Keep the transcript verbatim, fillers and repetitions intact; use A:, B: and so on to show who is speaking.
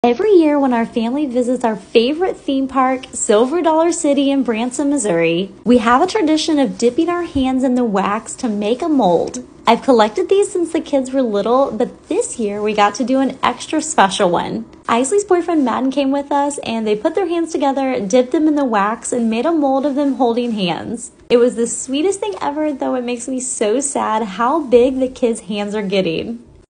A: Every year when our family visits our favorite theme park, Silver Dollar City in Branson, Missouri, we have a tradition of dipping our hands in the wax to make a mold. I've collected these since the kids were little, but this year we got to do an extra special one. Isley's boyfriend Madden came with us, and they put their hands together, dipped them in the wax, and made a mold of them holding hands. It was the sweetest thing ever, though it makes me so sad how big the kids' hands are getting.